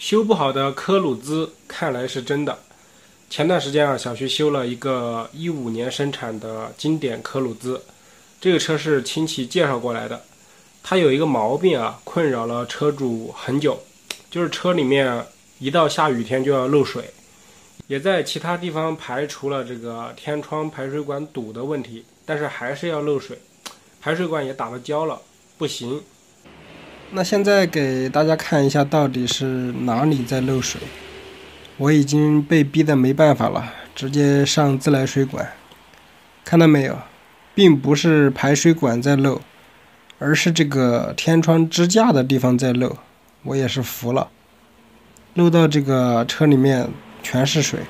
修不好的科鲁兹看来是真的。前段时间啊，小徐修了一个15年生产的经典科鲁兹，这个车是亲戚介绍过来的。它有一个毛病啊，困扰了车主很久，就是车里面一到下雨天就要漏水，也在其他地方排除了这个天窗排水管堵的问题，但是还是要漏水，排水管也打了胶了，不行。 那现在给大家看一下到底是哪里在漏水。我已经被逼得没办法了，直接上自来水管。看到没有，并不是排水管在漏，而是这个天窗支架的地方在漏。我也是服了，漏到这个车里面全是水。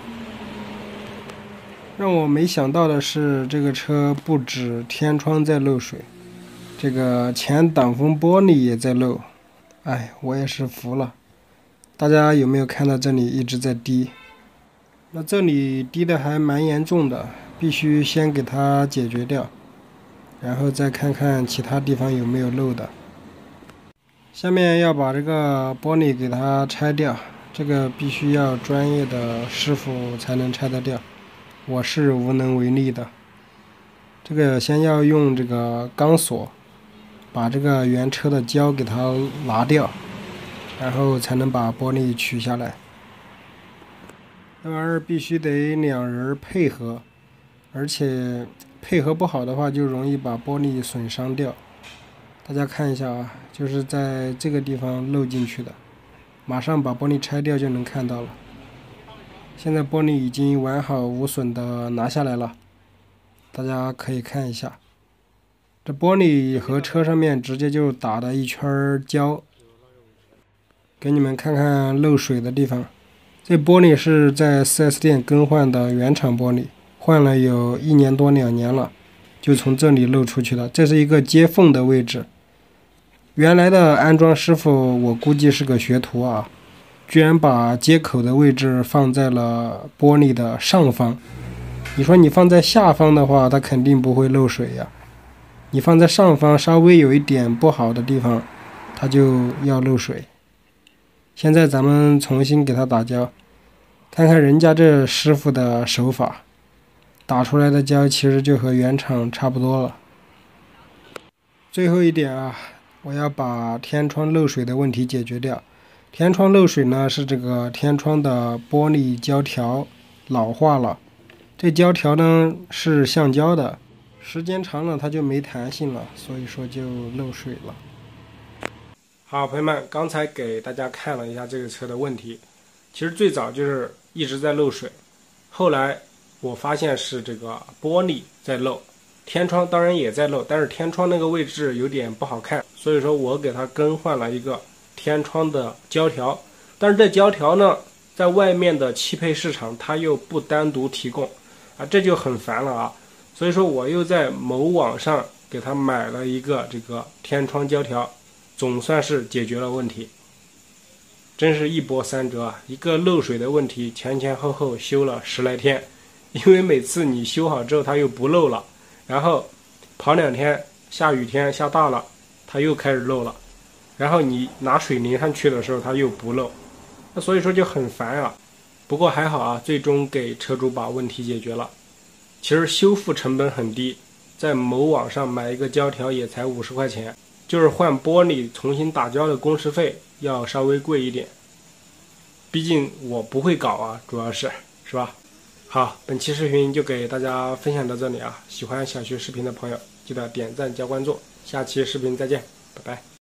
让我没想到的是，这个车不止天窗在漏水，这个前挡风玻璃也在漏。哎，我也是服了。大家有没有看到这里一直在滴？那这里滴的还蛮严重的，必须先给它解决掉，然后再看看其他地方有没有漏的。下面要把这个玻璃给它拆掉，这个必须要专业的师傅才能拆得掉，我是无能为力的。这个先要用这个钢索把这个原车的胶给它拿掉，然后才能把玻璃取下来。这玩意儿必须得两人配合，而且配合不好的话就容易把玻璃损伤掉。大家看一下啊，就是在这个地方漏进去的，马上把玻璃拆掉就能看到了。现在玻璃已经完好无损的拿下来了，大家可以看一下，这玻璃和车上面直接就打了一圈胶。给你们看看漏水的地方，这玻璃是在 4S 店更换的原厂玻璃，换了有1年多2年了，就从这里漏出去了。这是一个接缝的位置，原来的安装师傅我估计是个学徒啊，居然把接口的位置放在了玻璃的上方。你说你放在下方的话，它肯定不会漏水呀。你放在上方，稍微有一点不好的地方，它就要漏水。现在咱们重新给它打胶，看看人家这师傅的手法，打出来的胶其实就和原厂差不多了。最后一点啊，我要把天窗漏水的问题解决掉。天窗漏水呢，是这个天窗的玻璃胶条老化了，这胶条呢是橡胶的，时间长了它就没弹性了，所以说就漏水了。 好，朋友们，刚才给大家看了一下这个车的问题，其实最早就是一直在漏水，后来我发现是这个玻璃在漏，天窗当然也在漏，但是天窗那个位置有点不好看，所以说我给它更换了一个天窗的胶条，但是这胶条呢，在外面的汽配市场它又不单独提供啊，这就很烦了啊，所以说我又在某网上给它买了一个这个天窗胶条，总算是解决了问题。真是一波三折啊！一个漏水的问题前前后后修了10来天，因为每次你修好之后它又不漏了，然后跑2天，下雨天下大了它又开始漏了，然后你拿水淋上去的时候它又不漏，那所以说就很烦啊。不过还好啊，最终给车主把问题解决了。其实修复成本很低，在某网上买一个胶条也才50块钱，就是换玻璃重新打胶的工时费要稍微贵一点，毕竟我不会搞啊，主要是吧？好，本期视频就给大家分享到这里啊，喜欢小徐视频的朋友记得点赞加关注，下期视频再见，拜拜。